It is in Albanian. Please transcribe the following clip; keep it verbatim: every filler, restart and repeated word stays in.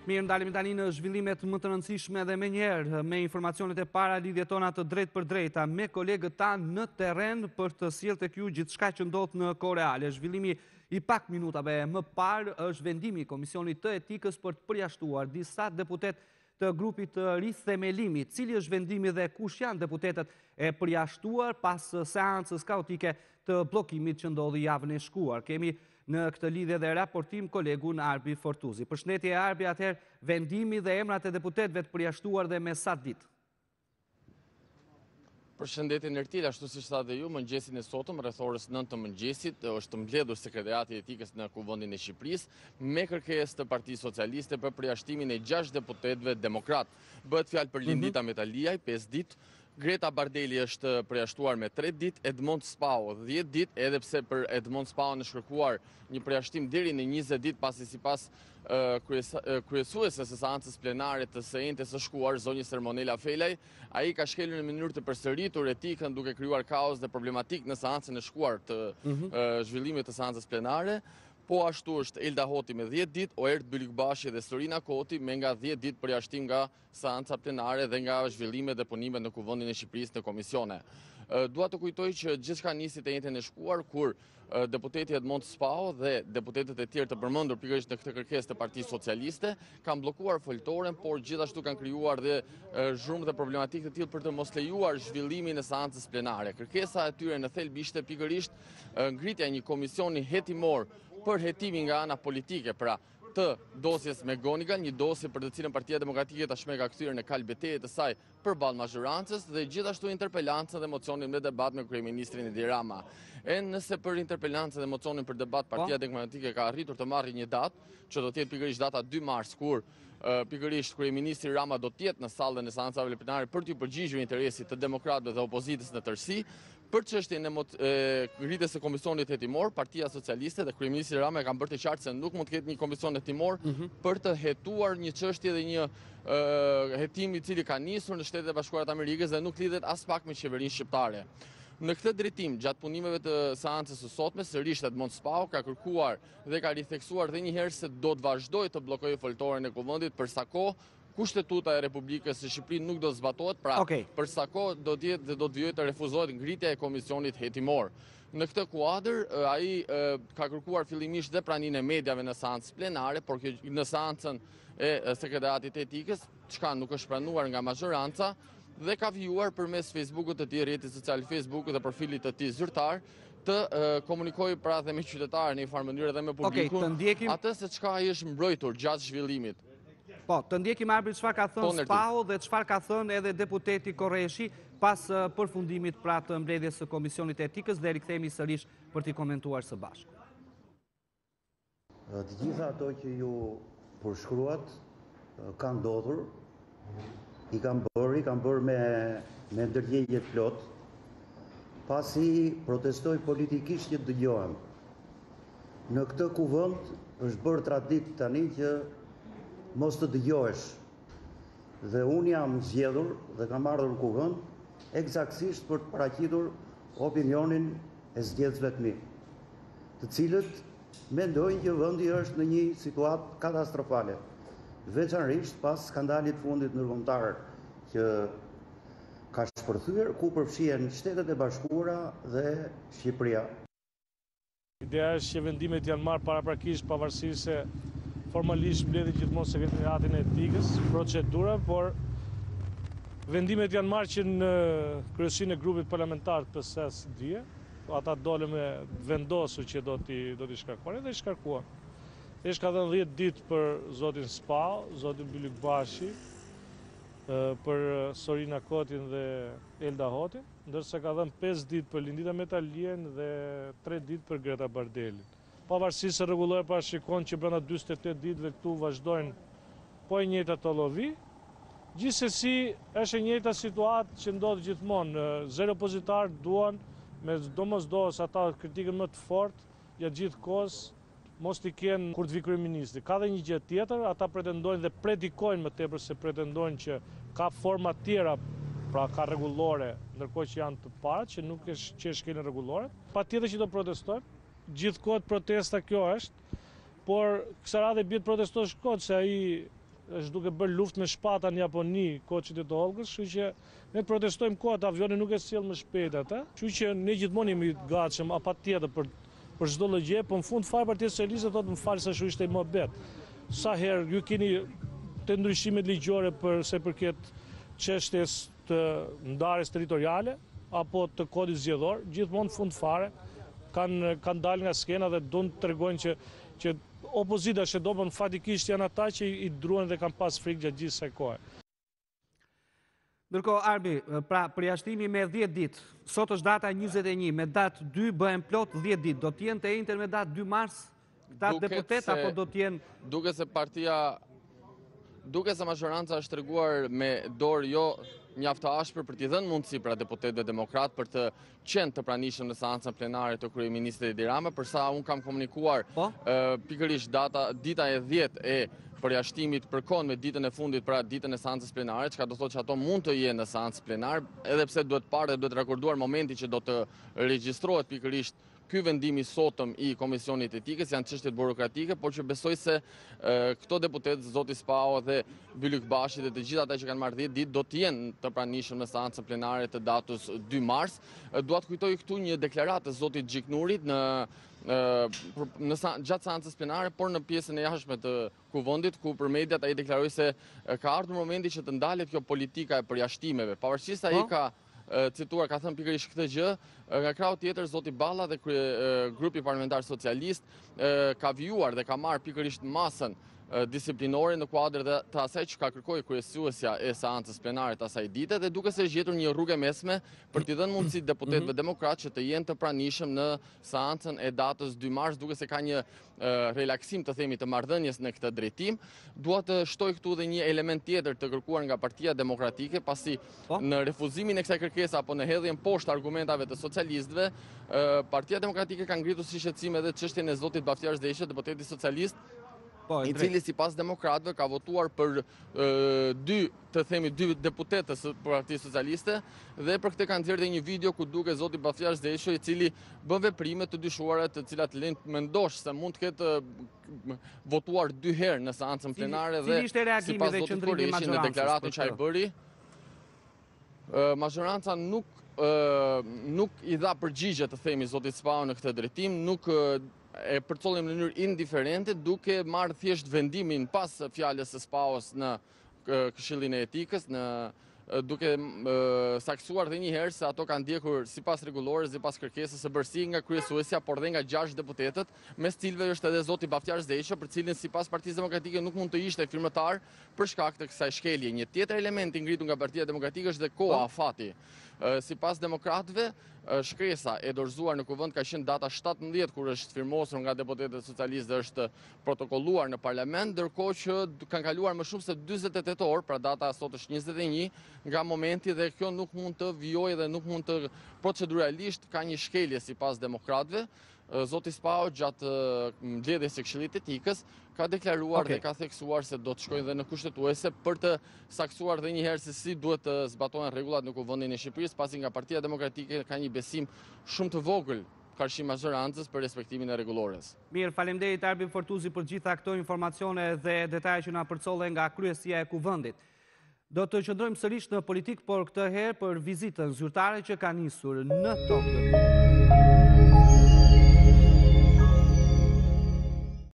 Mirë, ndalemi tani në zhvillimet më të rëndësishme dhe me njerë, me informacionet e para lidhje tona të drejt për drejta, me kolegët tanë në terren për të sjellë tek ju gjithçka që ndodh në kohë reale. Zhvillimi i pak minutave më parë është vendimi i Komisionit të Etikës për të përjashtuar disa deputet të grupit të rithemelimit. Cili është vendimi dhe kush janë deputetet e përjashtuar pas seancës kaotike të bllokimit që ndodhi javën e shkuar? Kemi në këtë lidhje dhe raportim kolegun Arbi Fortuzi. Përshëndetje Arbi, atëherë vendimi dhe emrat e deputetëve të përjashtuar dhe me sa ditë? Përshëndetje Nertil, ashtu siç thatë ju, mëngjesin e sotëm rreth orës nëntë të mëngjesit është mbledhur Sekretariati i Etikës në Kuvendin e Shqipërisë me kërkesë të Partisë Socialiste për përjashtimin e gjashtë deputetëve demokrat. Bëhet fjalë për Lindita Metaliaj, pesë ditë, Greta Bardeli është përjashtuar me tre ditë, Edmond Spau dhjetë ditë, edhe pse për Edmond Spau në shkërkuar një përjashtim deri në njëzet ditë pasi sipas uh, kryesuesës së seancës plenare të së njëjtës së shkuar, zonjë Sermonela Felaj, ai ka shkelur në mënyrë të përsëritur etikën duke krijuar kaos dhe problematik në seancën e shkuar të uh, zhvillimit të seancës plenare. Po ashtu është Elda Hoti me dhjetë ditë, Oert Bylykbashi dhe Sorina Koti me nga dhjetë ditë përjashtim nga seanca plenare dhe nga zhvillimet dhe punimet në Kuvendin e Shqipërisë në komisione. Dua të kujtoj që gjithçka nisi të njëjtën e shkuar kur deputeti Edmond Spau dhe deputetët e tjerë të përmendur pikërisht në këtë kërkesë të Partisë Socialiste kanë bllokuar foltoren, por gjithashtu kanë krijuar dhe zhurmë dhe problematikë të tillë për të mos lejuar zhvillimin e seancës plenare. Kërkesa e tyre në thelb ishte pikërisht ngritja e një komisioni hetimor për hetimin nga ana politike, pra të dosjes me Gonigal, një dosje për të cilën Partia Demokratike tashmë ka kthyer në kal betejë të saj përballë mazhorancës dhe gjithashtu interpelancën dhe mocionin me debat me kryeministrin Edi Rama. E nëse për interpelancën dhe mocionin për debat Partia Demokratike ka arritur të marrë një datë, që do të jetë pikërisht data dy mars, kur uh, pikërisht kryeministri Rama do të jetë në sallën e seancave plenare për të përgjigjur interesit të demokratëve dhe opozitës në tërësi. Për çështjen e ngritjes së komisionit hetimor, Partia Socialiste dhe kryeministri Rama kanë bërë të qartë se nuk mund të ketë një komision hetimor mm -hmm. për të hetuar një çështje dhe një uh, hetim i cili ka nisur në Shtetet e Bashkuara të Amerikës dhe nuk lidhet as pak me qeverinë shqiptare. Në këtë drejtim, gjatë punimeve të seancës së sotme, sërish Edmond Spau ka kërkuar dhe ka ritheksuar dhe një herë se do të vazhdojë të bllokojë foltoren e kuvendit për sa kohë Kushtetuta e Republikës së Shqipërisë nuk do të zbatohet, pra okay. për sa kohë do të jetë dhe do të vijojë të refuzohet ngritja e komisionit hetimor. Në këtë kuadër, ai ka kërkuar fillimisht dhe praninë e mediave në seancë plenare, por në seancën e Sekretariatit të Etikës, çka nuk është pranuar nga mazhoranca, dhe ka vijuar përmes Facebookut të tij, rrjetit social Facebookut dhe profilit të tij zyrtar, të uh, komunikojë pra dhe me qytetarë në një farë mënyrë dhe me publikun, okay, ndjekim... atë se çka ai është mbrojtur gjatë zhvillimit. Po, të ndjekim Arbi çfarë ka thënë Spau dhe çfarë ka thënë edhe deputeti Korreshi pas uh, përfundimit pra të mbledhjes së Komisionit të Etikës dhe rikthehemi sërish për t'i komentuar së bashku. Të gjitha ato që ju përshkruat kanë ndodhur, i kanë bërë, i kanë bërë me, me ndërgjegje plot, pasi protestoj politikisht që dëgjohem. Në këtë kuvend është bërë tradit tani që mos të dëgjohesh. Dhe unë jam zgjedhur dhe kam ardhur në kuvend eksaktësisht për të paraqitur opinionin e zgjedhësve të mi, të cilët mendojnë që vendi është në një situatë katastrofale, veçanërisht pas skandalit fundit ndërkombëtar që ka shpërthyer ku përfshihen Shtetet e Bashkuara dhe Shqipëria. Ideja është që vendimet janë marrë paraprakisht pavarësisht se formalisht mbledhet gjithmonë Sekretariatin e Etikës, procedura, por vendimet janë marrë që në kryesinë e grupit parlamentar të P S S dje, ata dolën me vendosur që do t'i do t'i shkarkuar dhe i shkarkuan. Esh ka dhënë dhjetë ditë për zotin Spau, zotin Bylykbashi, për Sorina Kotin dhe Elda Hotin, ndërsa ka dhënë pesë ditë për Lindita Metalien dhe tre ditë për Greta Bardelin. Pavarësisht se rregullori parashikon që brenda dyzet e tetë ditëve këtu vazhdojnë po e njëjta të llovi. Gjithsesi është e njëjta situatë që ndodh gjithmonë. Zero opozitar duan me domosdoshmëri ata kritikën më të fortë gjatë gjithë kohës mos t'i kenë kur të vi kryeministri. Ka dhe një gjë tjetër, ata pretendojnë dhe predikojnë më tepër se pretendojnë që ka forma tjera, pra ka rregullore, ndërkohë që janë të parat që nuk është që shkelin rregulloret. Patjetër që do protestojnë. Gjithkohët protesta kjo është, por kësa radhe bjetë protestosh kot se ai është duke bërë luftë me shpata në Japoni, koçit e të Olgës, kështu që ne protestojmë kohët, avioni nuk e sjell më shpejt ata, kështu që ne gjithmonë jemi të gatshëm apatjetër për për çdo lloj gjë, po në fund fare Partia Socialiste thotë më fal se shu ishte mohabet. Sa herë ju keni të ndryshimet ligjore për se përket çështjes të ndarjes territoriale apo të kodit zgjedhor, gjithmonë fund fare kanë kanë dalë nga skena dhe duan të tregojnë që që opozita që do bën fatikisht janë ata që i druan dhe kanë pas frikë gjatë gjithë kësaj kohe. Ndërkohë, Arbi, pra përjashtimi me dhjetë ditë, sot është data njëzet e një, me datë dy bëhen plot dhjetë ditë, do t'jenë të ejnëtër me datë dy mars, këta deputet, apo do t'jenë... Duke se partia, duke se majoranca është treguar me dorë jo mjaft të ashpër për t'i dhënë mundësi pra deputetëve demokrat për të qenë të pranishëm në seancën plenare të kryeministrit Edi Rama, përsa unë kam komunikuar po? uh, pikërisht data dita e dhjetë e përjashtimit përkon me ditën e fundit pra ditën e seancës plenare, çka do thotë që ato mund të jenë në seancë plenare, edhe pse duhet parë dhe duhet rekorduar momenti që do të regjistrohet pikërisht ky vendimi sotëm i Komisionit Etikës, janë çështje burokratike, por që besoj se e, këto deputetë, zoti Spao dhe Bylyk Bashi dhe të gjithë ata që kanë marrë dhjetë ditë do të jenë të pranishëm në seancën plenare të datës dy mars. E, Dua të kujtoj këtu një deklaratë të zotit Gjiknurit në në gjatë seancës plenare, por në pjesën e jashtme të kuvendit, ku për mediat ai deklaroi se ka ardhur momenti që të ndalet kjo politika e përjashtimeve. Pavarësisht se ai ka cituar, ka thënë pikërisht këtë gjë, nga krau tjetër zoti Balla dhe grupi parlamentar socialist ka vijuar dhe ka marrë pikërisht masën disiplinore në kuadër dhe të asaj që ka kërkoi kryesuesja e seancës plenare të asaj dite dhe duke se gjetur një rrugë mesme për t'i dhënë mundësi deputetëve demokrat që të jenë të pranishëm në seancën e datës dy mars, duke se ka një relaksim të themi të marrëdhënies në këtë drejtim. Dua të shtoj këtu dhe një element tjetër të kërkuar nga Partia Demokratike, pasi në refuzimin e kësaj kërkese apo në hedhjen poshtë argumentave të socialistëve, Partia Demokratike ka ngritur si shqetësim edhe çështjen e zotit Baftiar Zdeqe, deputeti socialist, i cili sipas demokratëve ka votuar për dy, të themi, dy deputetës së Partisë Socialiste dhe për këtë kanë nxjerrë një video ku duket zoti Baftiar Zdeqe i cili bën veprime të dyshuara të cilat lënë të mendosh se mund të ketë votuar dy herë në seancën plenare dhe sipas zotit Koreshi në deklaratën që ai bëri, majoranca nuk nuk i dha përgjigje të themi zotit Spao në këtë drejtim, nuk e përcollim në mënyrë indiferente, duke marrë thjesht vendimin pas fjalës së Spaos në Këshillin e Etikës, në duke saksuar dhe një herë se ato kanë ndjekur sipas rregullore, sipas kërkesës së bërësi nga kryesuesja, por dhe nga gjashtë deputetët, mes cilëve është edhe zoti Baftiar Zdeqe, për cilin sipas Partisë Demokratike nuk mund të ishte firmëtar për shkak të kësaj shkelje. Një tjetër element i ngritur nga Partia Demokratike është dhe koha, afati. Sipas demokratëve, shkresa e dorëzuar në kuvend ka qenë data shtatëmbëdhjetë kur është firmosur nga deputetët socialistë dhe është protokolluar në parlament, ndërkohë që kanë kaluar më shumë se dyzet e tetë orë, pra data sot është njëzet e një, nga momenti dhe kjo nuk mund të vijojë dhe nuk mund të proceduralisht ka një shkelje sipas demokratëve. Zoti Spao gjatë mbledhjes së Këshillit Etikës ka deklaruar okay. dhe ka theksuar se do të shkojnë dhe në kushtetuese për të saksuar dhe një herë se si duhet të zbatohen rregullat në kuvendin e Shqipërisë, pasi nga Partia Demokratike ka një besim shumë të vogël karshi majorancës për respektimin e rregullores. Mirë, faleminderit Arbi Fortuzi për gjitha këto informacione dhe detaje që na përcollen nga kryesia e kuvendit. Do të qëndrojmë sërish në politik, por këtë herë për vizitën zyrtare që ka nisur në Tokyo.